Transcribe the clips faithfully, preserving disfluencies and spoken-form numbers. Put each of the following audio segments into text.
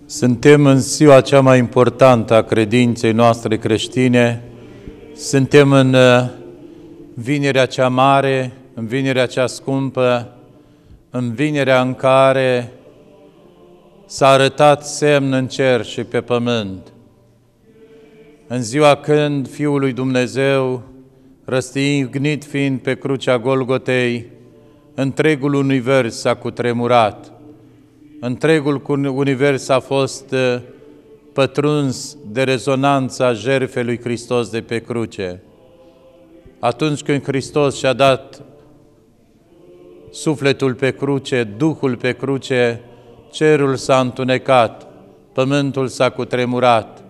Suntem în ziua cea mai importantă a credinței noastre creștine, suntem în vinerea cea mare, în vinerea cea scumpă, în vinerea în care s-a arătat semn în cer și pe pământ. În ziua când Fiul lui Dumnezeu, răstignit fiind pe crucea Golgotei, întregul univers s-a cutremurat. Întregul univers a fost pătruns de rezonanța jertfei lui Hristos de pe cruce. Atunci când Hristos și-a dat sufletul pe cruce, Duhul pe cruce, cerul s-a întunecat, pământul s-a cutremurat.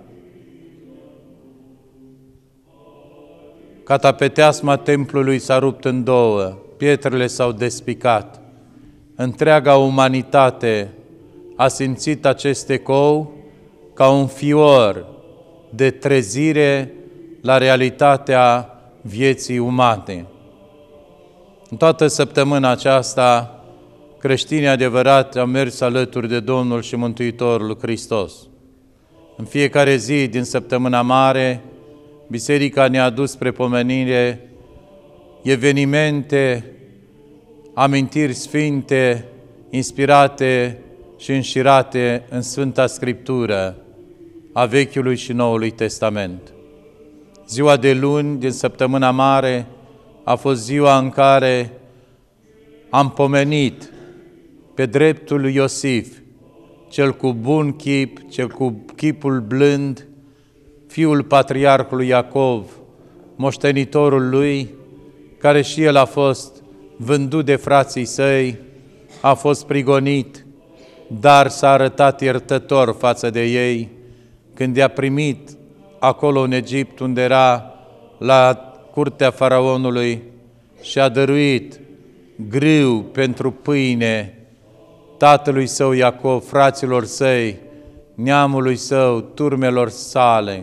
Catapeteasma templului s-a rupt în două, pietrele s-au despicat. Întreaga umanitate a simțit acest ecou ca un fior de trezire la realitatea vieții umane. În toată săptămâna aceasta, creștinii adevărați au mers alături de Domnul și Mântuitorul Hristos. În fiecare zi din săptămâna mare, Biserica ne-a adus spre pomenire evenimente, amintiri sfinte, inspirate și înșirate în Sfânta Scriptură a Vechiului și Noului Testament. Ziua de luni din săptămâna mare a fost ziua în care am pomenit pe dreptul lui Iosif, cel cu bun chip, cel cu chipul blând, fiul patriarhului Iacov, moștenitorul lui, care și el a fost vândut de frații săi, a fost prigonit, dar s-a arătat iertător față de ei când i-a primit acolo în Egipt, unde era la curtea faraonului, și a dăruit grâu pentru pâine tatălui său Iacov, fraților săi, neamului său, turmelor sale.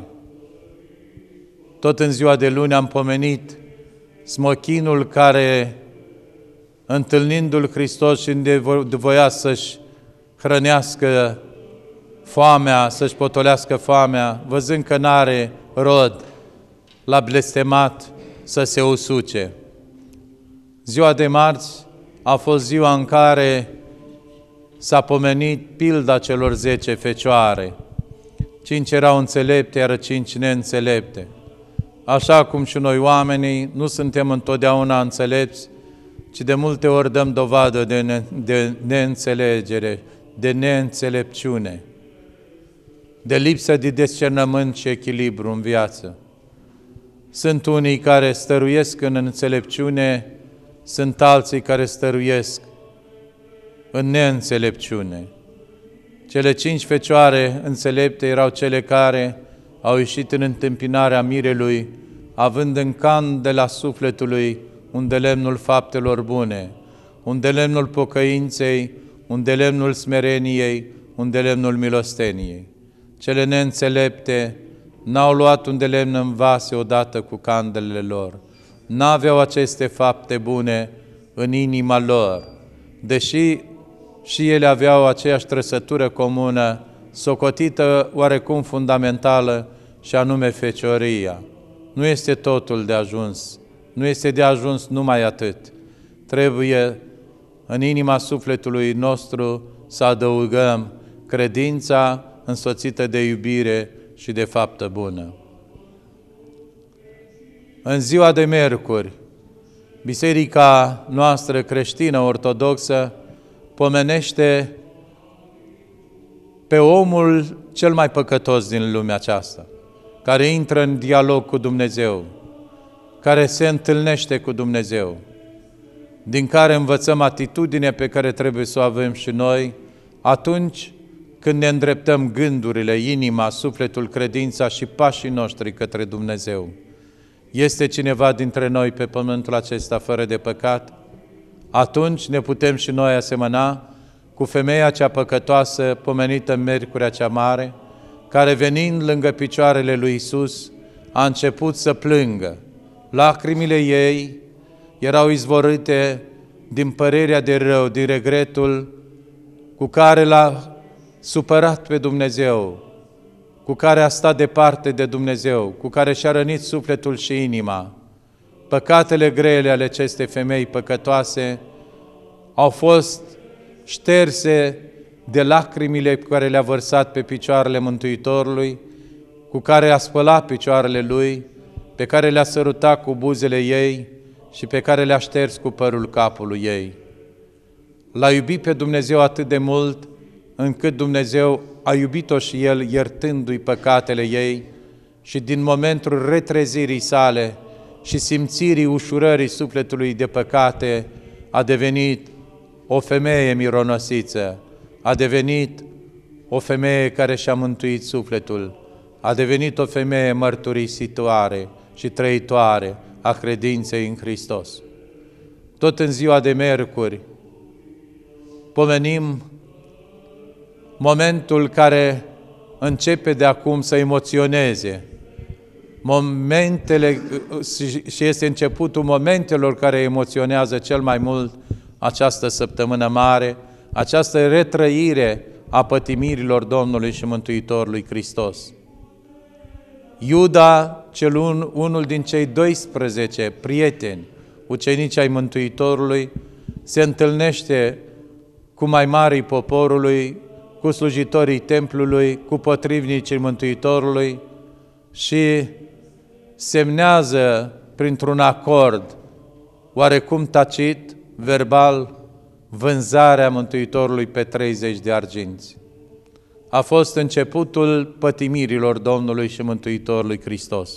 Tot în ziua de luni am pomenit smochinul care, întâlnindu-l Hristos și voia să-și hrănească foamea, să-și potolească foamea, văzând că n-are rod, l-a blestemat să se usuce. Ziua de marți a fost ziua în care s-a pomenit pilda celor zece fecioare. Cinci erau înțelepte, iar cinci neînțelepte. Așa cum și noi oamenii nu suntem întotdeauna înțelepți, ci de multe ori dăm dovadă de, ne, de neînțelegere, de neînțelepciune, de lipsă de discernământ și echilibru în viață. Sunt unii care stăruiesc în înțelepciune, sunt alții care stăruiesc în neînțelepciune. Cele cinci fecioare înțelepte erau cele care au ieșit în întâmpinarea mirelui, având în candela sufletului un de lemnul faptelor bune, un de lemnul pocăinței, un de lemnul smereniei, un de lemnul milosteniei. Cele neînțelepte n-au luat un de lemn în vase odată cu candelele lor, n-aveau aceste fapte bune în inima lor, deși și ele aveau aceeași trăsătură comună, socotită oarecum fundamentală, și anume fecioria. Nu este totul de ajuns, nu este de ajuns numai atât. Trebuie în inima sufletului nostru să adăugăm credința însoțită de iubire și de faptă bună. În ziua de miercuri, Biserica noastră creștină ortodoxă pomenește pe omul cel mai păcătos din lumea aceasta, care intră în dialog cu Dumnezeu, care se întâlnește cu Dumnezeu, din care învățăm atitudinea pe care trebuie să o avem și noi atunci când ne îndreptăm gândurile, inima, sufletul, credința și pașii noștri către Dumnezeu. Este cineva dintre noi pe pământul acesta fără de păcat? Atunci ne putem și noi asemăna cu femeia cea păcătoasă pomenită în miercurea cea mare, care venind lângă picioarele lui Iisus a început să plângă. Lacrimile ei erau izvorâte din părerea de rău, din regretul cu care l-a supărat pe Dumnezeu, cu care a stat departe de Dumnezeu, cu care și-a rănit sufletul și inima. Păcatele grele ale acestei femei păcătoase au fost șterse de lacrimile pe care le-a vărsat pe picioarele Mântuitorului, cu care a spălat picioarele Lui, pe care le-a sărutat cu buzele ei și pe care le-a șters cu părul capului ei. L-a iubit pe Dumnezeu atât de mult, încât Dumnezeu a iubit-o și El, iertându-i păcatele ei, și din momentul retrezirii sale și simțirii ușurării sufletului de păcate, a devenit o femeie mironosiță, a devenit o femeie care și-a mântuit sufletul, a devenit o femeie mărturisitoare și trăitoare a credinței în Hristos. Tot în ziua de miercuri pomenim momentul care începe de acum să emoționeze, momentele, și este începutul momentelor care emoționează cel mai mult această săptămână mare, această retrăire a pătimirilor Domnului și Mântuitorului Hristos. Iuda, cel un, unul din cei doisprezece prieteni, ucenici ai Mântuitorului, se întâlnește cu mai marii poporului, cu slujitorii templului, cu potrivnicii Mântuitorului și semnează printr-un acord, oarecum tacit, verbal, vânzarea Mântuitorului pe treizeci de arginți. A fost începutul pătimirilor Domnului și Mântuitorului Hristos.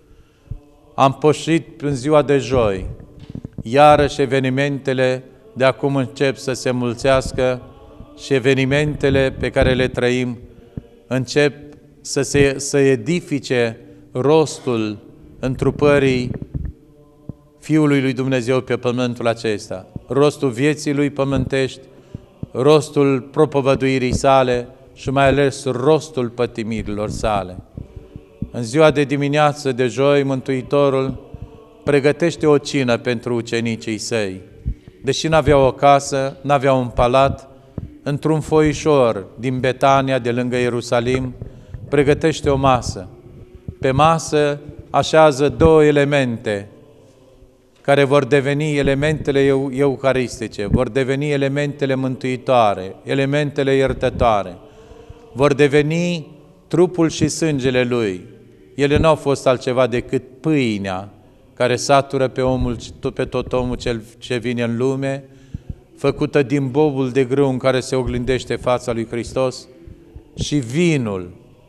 Am pășit în ziua de joi, iarăși evenimentele de acum încep să se mulțească și evenimentele pe care le trăim încep să se să edifice rostul întrupării Fiului lui Dumnezeu pe pământul acesta, rostul vieții lui pământești, rostul propovăduirii sale și mai ales rostul pătimirilor sale. În ziua de dimineață de joi, Mântuitorul pregătește o cină pentru ucenicii săi. Deși n-aveau o casă, n-aveau un palat, într-un foișor din Betania, de lângă Ierusalim, pregătește o masă. Pe masă așează două elemente care vor deveni elementele eucaristice, vor deveni elementele mântuitoare, elementele iertătoare, vor deveni trupul și sângele Lui. Ele nu au fost altceva decât pâinea care satură pe, omul, pe tot omul cel ce vine în lume, făcută din bobul de grâu în care se oglindește fața lui Hristos, și vinul,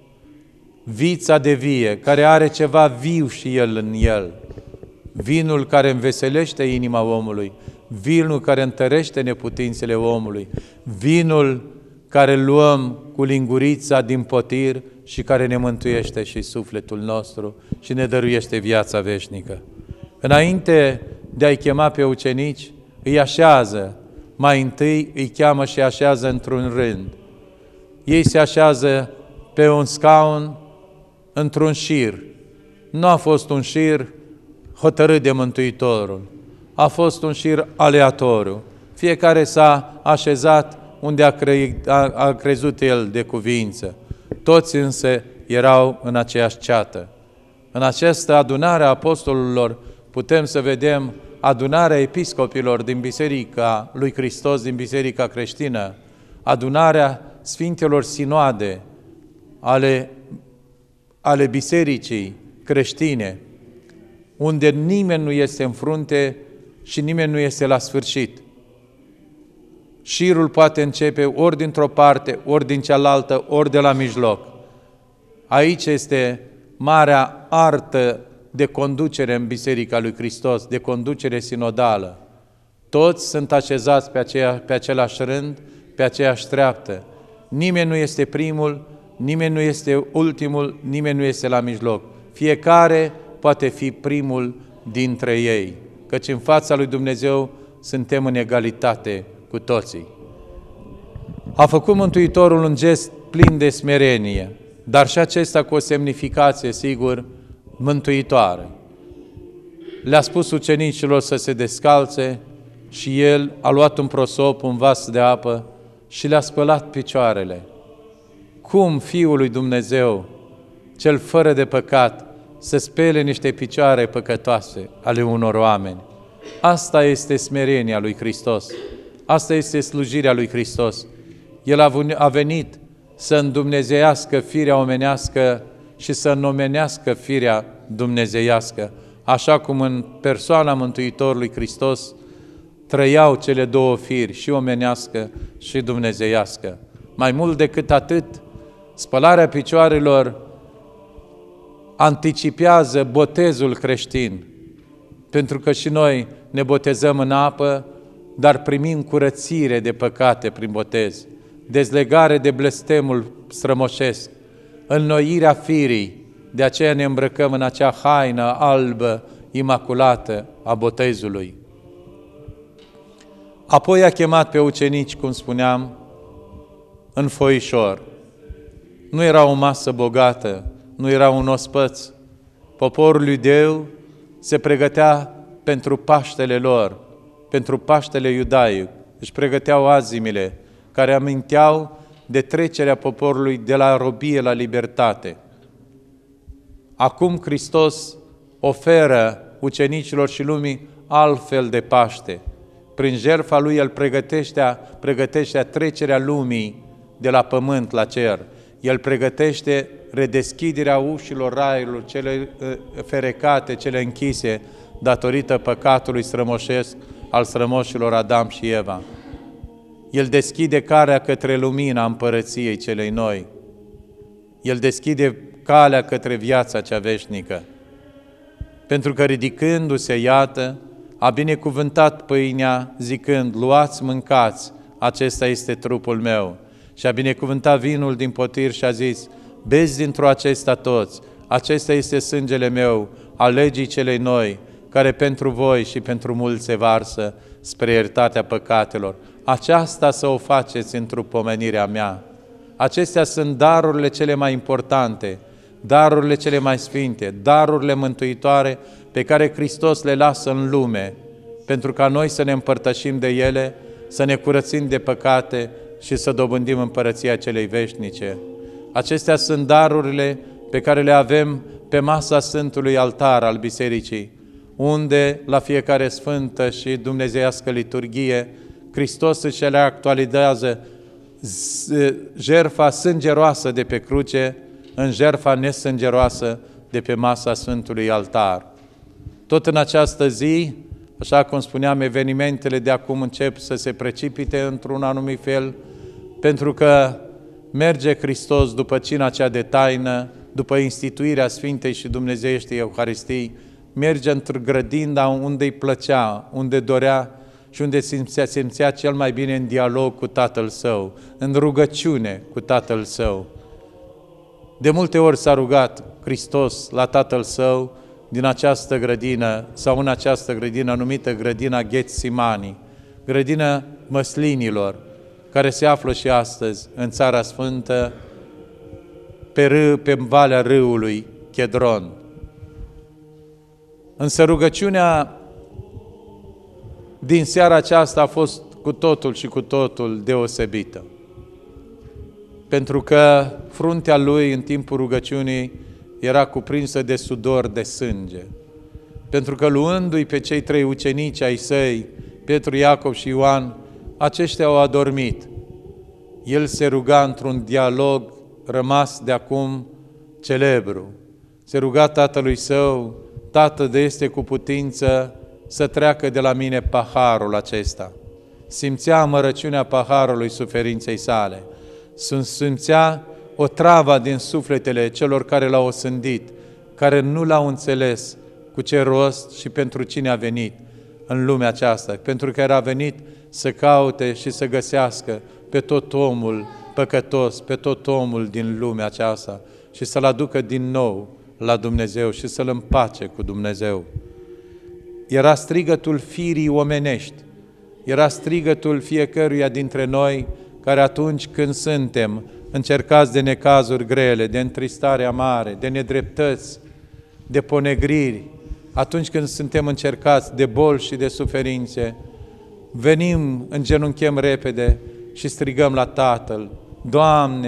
vița de vie, care are ceva viu și el în el, vinul care înveselește inima omului, vinul care întărește neputințele omului, vinul care luăm cu lingurița din potir și care ne mântuiește și sufletul nostru și ne dăruiește viața veșnică. Înainte de a-i chema pe ucenici, îi așează, mai întâi îi cheamă și așează într-un rând. Ei se așează pe un scaun, într-un șir. Nu a fost un șir hotărât de Mântuitorul, a fost un șir aleatoriu. Fiecare s-a așezat unde a, cre... a, a crezut el de cuvință. Toți însă erau în aceeași ceată. În această adunare a apostolilor putem să vedem adunarea episcopilor din Biserica lui Hristos, din Biserica creștină, adunarea Sfintelor Sinoade ale, ale Bisericii creștine, unde nimeni nu este în frunte și nimeni nu este la sfârșit. Șirul poate începe ori dintr-o parte, ori din cealaltă, ori de la mijloc. Aici este marea artă de conducere în Biserica lui Hristos, de conducere sinodală. Toți sunt așezați pe, aceea, pe același rând, pe aceeași treaptă. Nimeni nu este primul, nimeni nu este ultimul, nimeni nu este la mijloc. Fiecare poate fi primul dintre ei, căci în fața lui Dumnezeu suntem în egalitate cu toții. A făcut Mântuitorul un gest plin de smerenie, dar și acesta cu o semnificație, sigur, mântuitoare. Le-a spus ucenicilor să se descalțe și el a luat un prosop, un vas de apă și le-a spălat picioarele. cum Fiul lui Dumnezeu, cel fără de păcat, să spele niște picioare păcătoase ale unor oameni. Asta este smerenia lui Hristos. Asta este slujirea lui Hristos. El a venit să îndumnezeiască firea omenească și să înnomenească firea dumnezeiască, așa cum în persoana Mântuitorului Hristos trăiau cele două firi, și omenească și dumnezeiască. Mai mult decât atât, spălarea picioarelor anticipează botezul creștin, pentru că și noi ne botezăm în apă, dar primim curățire de păcate prin botez, dezlegare de blestemul strămoșesc, înnoirea firii, de aceea ne îmbrăcăm în acea haină albă, imaculată a botezului. Apoi a chemat pe ucenici, cum spuneam, în foișor. Nu era o masă bogată, nu era un ospăț. Poporul lui Dumnezeu se pregătea pentru Paștele lor, pentru Paștele iudaic. Își pregăteau azimile care aminteau de trecerea poporului de la robie la libertate. Acum Hristos oferă ucenicilor și lumii altfel de Paște. Prin jertfa Lui El pregătește, pregătește trecerea lumii de la pământ la cer. El pregătește redeschiderea ușilor raiului, cele ferecate, cele închise, datorită păcatului strămoșesc al strămoșilor Adam și Eva. El deschide calea către lumina împărăției celei noi. El deschide calea către viața cea veșnică. Pentru că ridicându-se, iată, a binecuvântat pâinea, zicând, luați, mâncați, acesta este trupul meu. Și a binecuvântat vinul din potir și a zis, beți dintr-o acesta toți, acesta este sângele meu, al legii celei noi, care pentru voi și pentru mulți se varsă spre iertarea păcatelor. Aceasta să o faceți într-o pomenirea mea. Acestea sunt darurile cele mai importante, darurile cele mai sfinte, darurile mântuitoare pe care Hristos le lasă în lume, pentru ca noi să ne împărtășim de ele, să ne curățim de păcate și să dobândim împărăția celei veșnice. Acestea sunt darurile pe care le avem pe masa Sfântului Altar al Bisericii, unde la fiecare sfântă și dumnezeiască liturghie Hristos își le actualizează jertfa sângeroasă de pe cruce în jertfa nesângeroasă de pe masa Sfântului Altar. Tot în această zi, așa cum spuneam, evenimentele de acum încep să se precipite într-un anumit fel, pentru că merge Hristos după cina cea de taină, după instituirea Sfintei și Dumnezeieștii Euharistii, merge într-o grădină unde îi plăcea, unde dorea și unde simțea, simțea cel mai bine în dialog cu Tatăl Său, în rugăciune cu Tatăl Său. De multe ori s-a rugat Hristos la Tatăl Său din această grădină sau în această grădină numită grădina Ghetsimani, grădina măslinilor, care se află și astăzi în Țara Sfântă, pe, râu, pe valea râului Chedron. Însă rugăciunea din seara aceasta a fost cu totul și cu totul deosebită. Pentru că fruntea lui în timpul rugăciunii era cuprinsă de sudor de sânge. Pentru că luându-i pe cei trei ucenici ai săi, Petru, Iacov și Ioan, aceștia au adormit. El se ruga într-un dialog rămas de acum celebru. Se ruga Tatălui Său, Tată, de este cu putință să treacă de la mine paharul acesta. Simțea amărăciunea paharului suferinței sale. Simțea o travă din sufletele celor care l-au osândit, care nu l-au înțeles cu ce rost și pentru cine a venit în lumea aceasta, pentru că era venit să caute și să găsească pe tot omul păcătos, pe tot omul din lumea aceasta și să-l aducă din nou la Dumnezeu și să-l împace cu Dumnezeu. Era strigătul firii omenești, era strigătul fiecăruia dintre noi care atunci când suntem încercați de necazuri grele, de întristare mare, de nedreptăți, de ponegriri, atunci când suntem încercați de boli și de suferințe, venim, îngenunchem repede și strigăm la Tatăl, Doamne,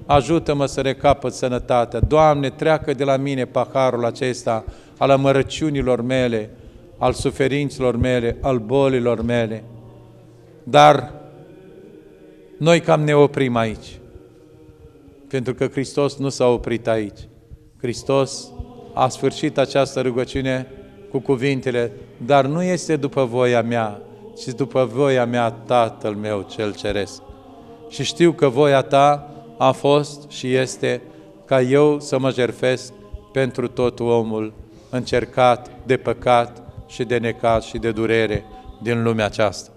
ajută-mă să recapăt sănătatea. Doamne, treacă de la mine paharul acesta al amărăciunilor mele, al suferinților mele, al bolilor mele. Dar noi cam ne oprim aici, pentru că Hristos nu s-a oprit aici. Hristos a sfârșit această rugăciune cu cuvintele: dar nu este după voia mea, ci după voia mea, Tatăl meu cel ceresc. Și știu că voia ta a fost și este ca eu să mă jertfesc pentru tot omul încercat de păcat și de necaz și de durere din lumea aceasta.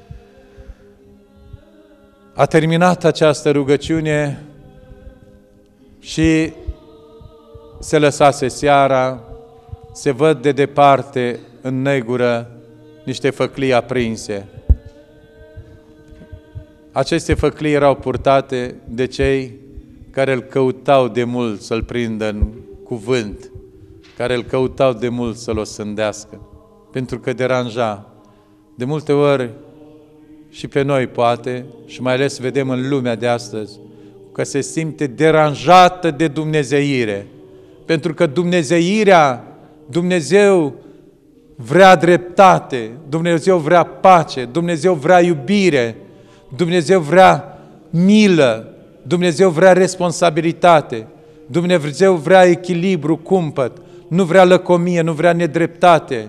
A terminat această rugăciune și se lăsase seara, se văd de departe în negură niște făclii aprinse. Aceste făclii erau purtate de cei care îl căutau de mult să-l prindă în cuvânt, care îl căutau de mult să-l osândească, pentru că deranja. De multe ori și pe noi poate, și mai ales vedem în lumea de astăzi, că se simte deranjată de dumnezeire, pentru că dumnezeirea, Dumnezeu vrea dreptate, Dumnezeu vrea pace, Dumnezeu vrea iubire, Dumnezeu vrea milă, Dumnezeu vrea responsabilitate, Dumnezeu vrea echilibru, cumpăt, nu vrea lăcomie, nu vrea nedreptate,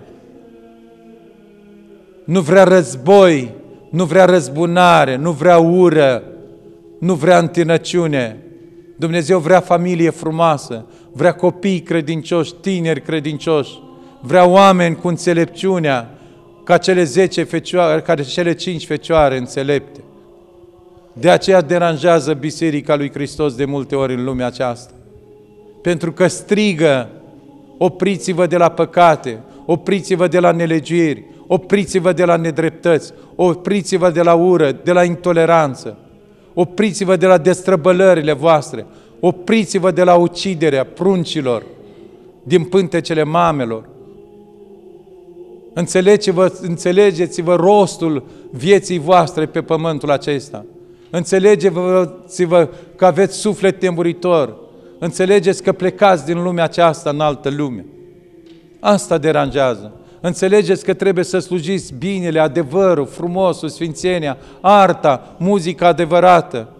nu vrea război, nu vrea răzbunare, nu vrea ură, nu vrea întinăciune. Dumnezeu vrea familie frumoasă, vrea copii credincioși, tineri credincioși, vrea oameni cu înțelepciunea, ca cele zece fecioare, ca cele cinci fecioare înțelepte. De aceea deranjează Biserica lui Hristos de multe ori în lumea aceasta. Pentru că strigă: opriți-vă de la păcate, opriți-vă de la nelegiuiri, opriți-vă de la nedreptăți, opriți-vă de la ură, de la intoleranță, opriți-vă de la destrăbălările voastre, opriți-vă de la uciderea pruncilor din pântecele mamelor. Înțelegeți-vă, înțelegeți-vă rostul vieții voastre pe pământul acesta. Înțelegeți-vă că aveți suflet temuritor. Înțelegeți că plecați din lumea aceasta în altă lume. Asta deranjează. Înțelegeți că trebuie să slujiți binele, adevărul, frumosul, sfințenia, arta, muzica adevărată.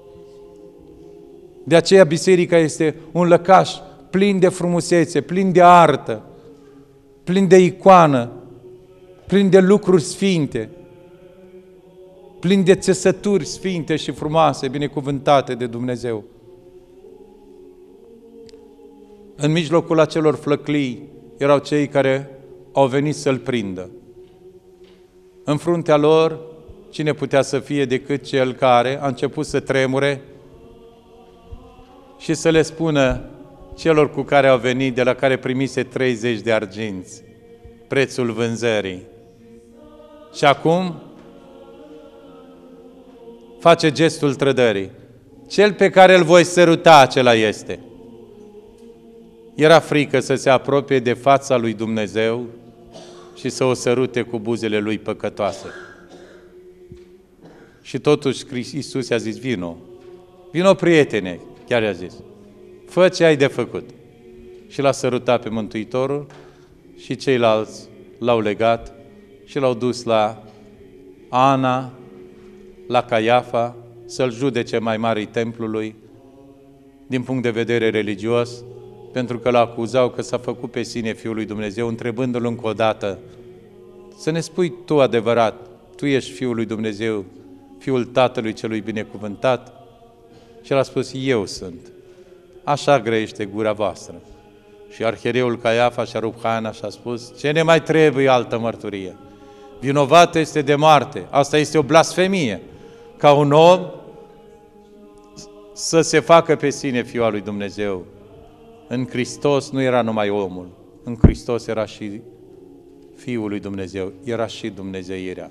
De aceea biserica este un lăcaș plin de frumusețe, plin de artă, plin de icoană, plin de lucruri sfinte, plin de țesături sfinte și frumoase, binecuvântate de Dumnezeu. În mijlocul acelor flăclii erau cei care au venit să-l prindă. În fruntea lor, cine putea să fie decât cel care a început să tremure și să le spună celor cu care au venit, de la care primise treizeci de arginți, prețul vânzării. Și acum face gestul trădării. Cel pe care îl voi săruta, acela este. Era frică să se apropie de fața lui Dumnezeu și să o sărute cu buzele lui păcătoase. Și totuși Iisus i-a zis: vino, vino prietene, chiar i-a zis, fă ce ai de făcut. Și l-a sărutat pe Mântuitorul și ceilalți l-au legat și l-au dus la Ana, la Caiafa, să-l judece mai marii templului din punct de vedere religios, pentru că l-acuzau că s-a făcut pe sine Fiul lui Dumnezeu, întrebându-l încă o dată: să ne spui tu adevărat, tu ești Fiul lui Dumnezeu, Fiul Tatălui celui binecuvântat? Și el a spus: eu sunt. Așa grăiește gura voastră. Și arhiereul Caiafa și-a rupt haina și a spus: ce ne mai trebuie altă mărturie? Vinovat este de moarte. Asta este o blasfemie, ca un om să se facă pe sine Fiul al lui Dumnezeu. În Hristos nu era numai omul, în Hristos era și Fiul lui Dumnezeu, era și Dumnezeirea.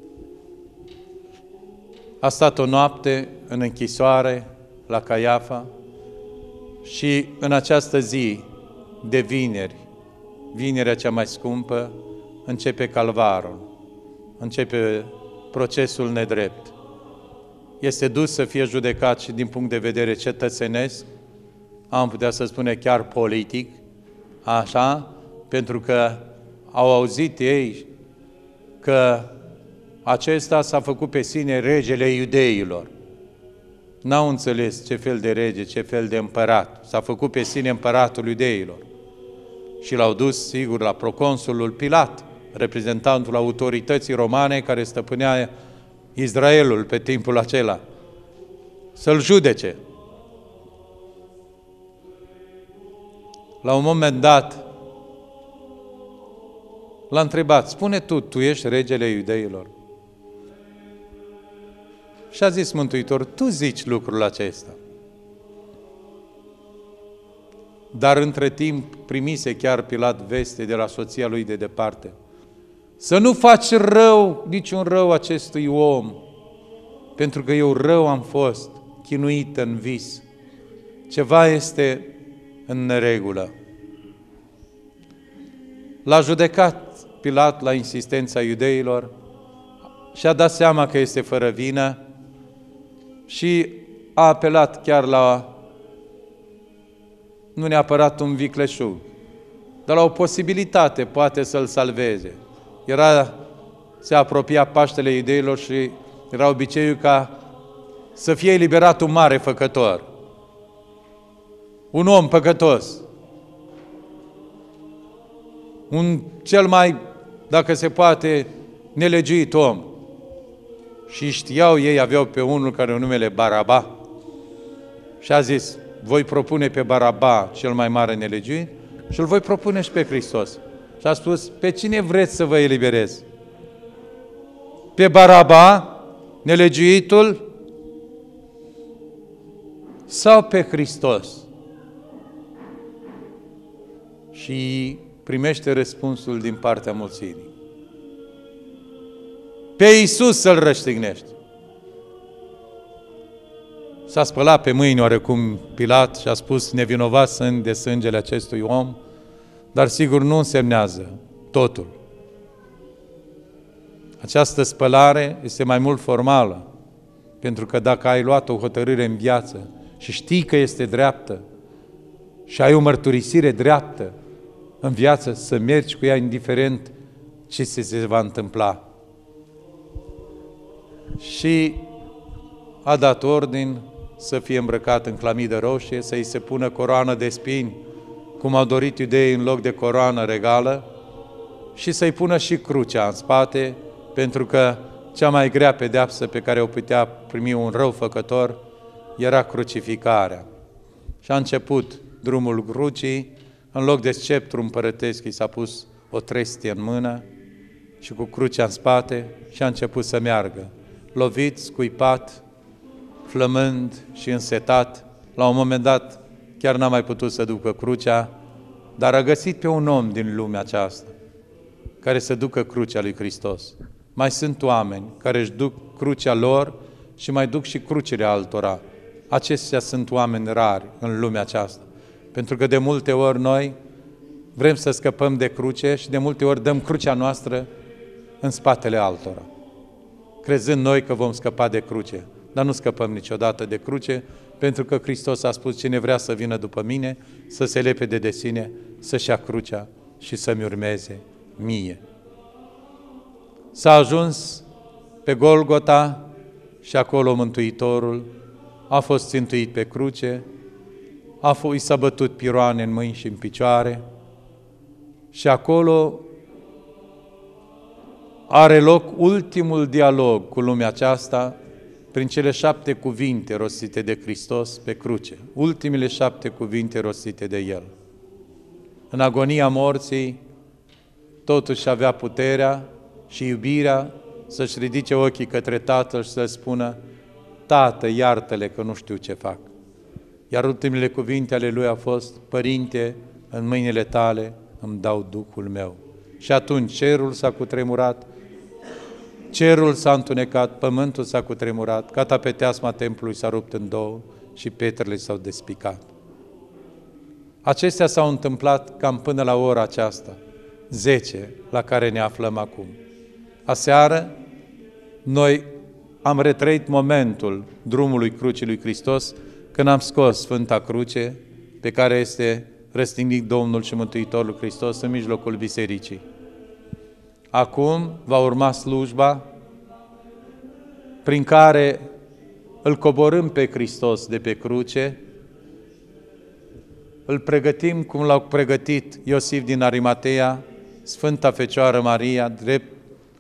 A stat o noapte în închisoare la Caiafa și în această zi de vineri, vinerea cea mai scumpă, începe calvarul, începe procesul nedrept. este dus să fie judecat și din punct de vedere cetățenesc, am putea să spune chiar politic, așa, pentru că au auzit ei că acesta s-a făcut pe sine regele iudeilor. N-au înțeles ce fel de rege, ce fel de împărat. S-a făcut pe sine împăratul iudeilor. Și l-au dus, sigur, la proconsulul Pilat, reprezentantul autorității romane care stăpânea Israelul pe timpul acela, să-l judece. La un moment dat, l-a întrebat, spune tu, tu ești regele iudeilor? Și a zis Mântuitor, tu zici lucrul acesta. Dar între timp primise chiar Pilat veste de la soția lui de departe. Să nu faci rău, niciun rău acestui om, pentru că eu rău am fost, chinuit în vis. Ceva este în neregulă. L-a judecat Pilat la insistența iudeilor și a dat seama că este fără vină și a apelat chiar la, nu neapărat un vicleșug, dar la o posibilitate, poate să-l salveze. Era, se apropia Paștele Iudeilor și era obiceiul ca să fie eliberat un mare făcător, un om păcătos, un cel mai, dacă se poate, nelegiuit om. Și știau ei, aveau pe unul care o numele Baraba și a zis, voi propune pe Baraba cel mai mare nelegiuit și îl voi propune și pe Hristos. Și a spus, pe cine vreți să vă eliberez? Pe Baraba, nelegiuitul, sau pe Hristos? Și primește răspunsul din partea mulțimii. Pe Iisus să-L răstignești. S-a spălat pe mâini oarecum Pilat și a spus, nevinovat sunt de sângele acestui om, dar sigur nu însemnează totul. Această spălare este mai mult formală, pentru că dacă ai luat o hotărâre în viață și știi că este dreaptă și ai o mărturisire dreaptă în viață, să mergi cu ea indiferent ce se va întâmpla. Și a dat ordin să fie îmbrăcat în clamidă roșie, să-i se pună coroană de spini, cum au dorit iudeii în loc de coroană regală, și să-i pună și crucea în spate, pentru că cea mai grea pedeapsă pe care o putea primi un răufăcător era crucificarea. Și a început drumul crucii, în loc de sceptru împărătesc i s-a pus o trestie în mână și cu crucea în spate și a început să meargă. Lovit, scuipat, flămând și însetat, la un moment dat chiar n-a mai putut să ducă crucea, dar a găsit pe un om din lumea aceasta care să ducă crucea lui Hristos. Mai sunt oameni care își duc crucea lor și mai duc și crucile altora. Acestea sunt oameni rari în lumea aceasta. Pentru că de multe ori noi vrem să scăpăm de cruce și de multe ori dăm crucea noastră în spatele altora, crezând noi că vom scăpa de cruce. Dar nu scăpăm niciodată de cruce, pentru că Hristos a spus, cine vrea să vină după mine, să se lepede de sine, să-și ia crucea și să-mi urmeze mie. S-a ajuns pe Golgota și acolo Mântuitorul a fost țintuit pe cruce, a fost, i s-a bătut piroane în mâini și în picioare și acolo are loc ultimul dialog cu lumea aceasta prin cele șapte cuvinte rostite de Hristos pe cruce, ultimele șapte cuvinte rostite de El. În agonia morții, totuși avea puterea și iubirea să-și ridice ochii către Tatăl și să spună, Tată, iartă-le că nu știu ce fac. Iar ultimele cuvinte ale Lui au fost, Părinte, în mâinile Tale îmi dau Duhul meu. Și atunci cerul s-a cutremurat, cerul s-a întunecat, pământul s-a cutremurat, catapeteasma templului s-a rupt în două și pietrele s-au despicat. Acestea s-au întâmplat cam până la ora aceasta, zece, la care ne aflăm acum. Aseară, noi am retrăit momentul drumului crucii lui Hristos când am scos Sfânta Cruce pe care este răstignit Domnul și Mântuitorul Hristos în mijlocul bisericii. Acum va urma slujba prin care îl coborâm pe Hristos de pe cruce, îl pregătim cum l-au pregătit Iosif din Arimatea, Sfânta Fecioară Maria, drept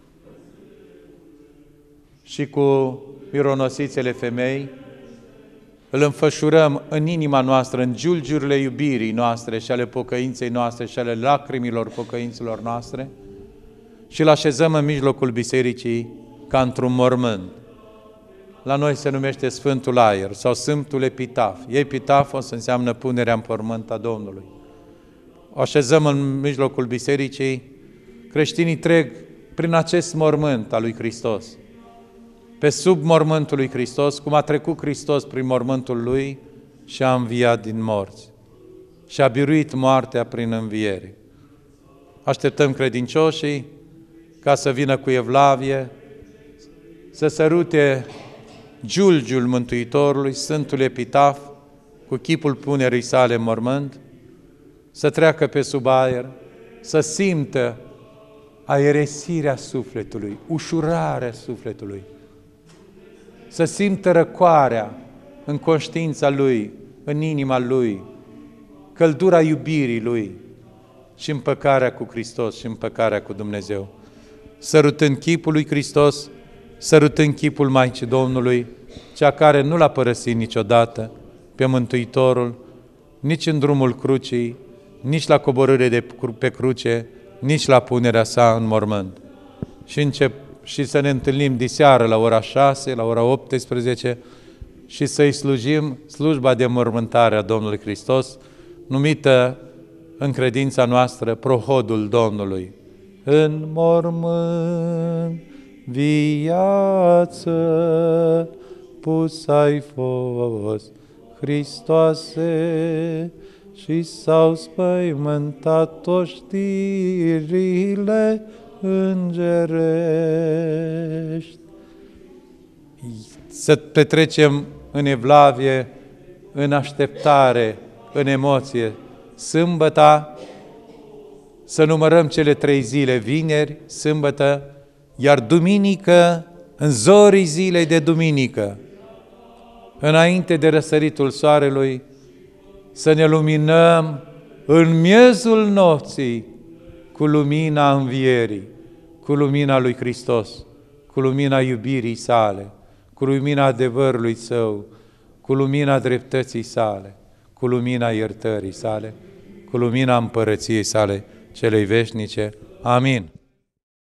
și cu mironosițele femei, îl înfășurăm în inima noastră, în giulgiurile iubirii noastre și ale pocăinței noastre și ale lacrimilor pocăinților noastre și îl așezăm în mijlocul bisericii ca într-un mormânt. La noi se numește Sfântul Aer sau Sfântul Epitaf. Epitafos înseamnă punerea în pământ a Domnului. O așezăm în mijlocul bisericii, creștinii trec prin acest mormânt al lui Hristos. Pe sub mormântul lui Hristos, cum a trecut Hristos prin mormântul lui și a înviat din morți. Și a biruit moartea prin înviere. Așteptăm credincioșii ca să vină cu evlavie, să sărute giulgiul Mântuitorului, Sfântul Epitaf, cu chipul punerii sale în mormânt, să treacă pe sub aer, să simtă aeresirea sufletului, ușurarea sufletului, să simtă răcoarea în conștiința lui, în inima lui, căldura iubirii lui și împăcarea cu Hristos și împăcarea cu Dumnezeu. Sărutând chipul lui Hristos, sărutând chipul Maicii Domnului, cea care nu l-a părăsit niciodată pe Mântuitorul, nici în drumul crucii, nici la coborâre de pe cruce, nici la punerea sa în mormânt. Și, încep, și să ne întâlnim diseară la ora șase, la ora optsprezece și să-i slujim slujba de mormântare a Domnului Hristos, numită în credința noastră prohodul Domnului. În mormânt viață pus ai fost, Hristoase, și s-au spăimântat oștirile îngerești. Să petrecem în evlavie, în așteptare, în emoție, sâmbăta, să numărăm cele trei zile, vineri, sâmbătă, iar duminică, în zorii zilei de duminică, înainte de răsăritul soarelui, să ne luminăm în miezul nopții cu lumina învierii, cu lumina lui Hristos, cu lumina iubirii sale, cu lumina adevărului său, cu lumina dreptății sale, cu lumina iertării sale, cu lumina împărăției sale celei veșnice. Amin.